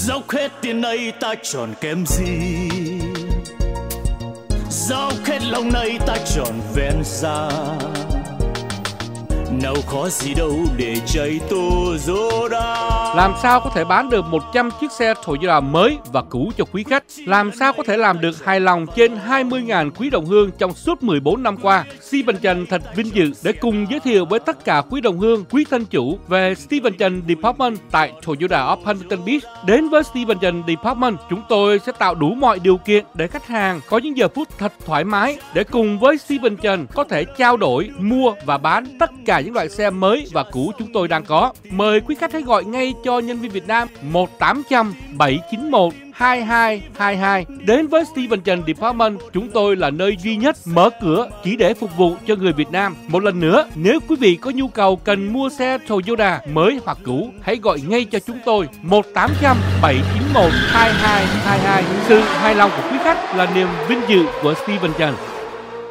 Dốc hết tiền ấy ta chọn kém gì, dốc hết lòng này ta chọn vẹn ra. Nào khó gì đâu để chạy Toyota. Làm sao có thể bán được 100 chiếc xe Toyota mới và cũ cho quý khách? Làm sao có thể làm được hài lòng trên 20.000 quý đồng hương trong suốt 14 năm qua? Steven Trần thật vinh dự để cùng giới thiệu với tất cả quý đồng hương, quý thân chủ về Steven Trần Department tại Toyota of Huntington Beach. Đến với Steven Trần Department, chúng tôi sẽ tạo đủ mọi điều kiện để khách hàng có những giờ phút thật thoải mái để cùng với Steven Trần có thể trao đổi, mua và bán tất cả những loại xe mới và cũ chúng tôi đang có. Mời quý khách hãy gọi ngay cho nhân viên Việt Nam 1-800-791-2222. Đến với Steven Trần Department, chúng tôi là nơi duy nhất mở cửa chỉ để phục vụ cho người Việt Nam. Một lần nữa, nếu quý vị có nhu cầu cần mua xe Toyota mới hoặc cũ, hãy gọi ngay cho chúng tôi 1-800-791-2222. Sự hài lòng của quý khách là niềm vinh dự của Steven Trần.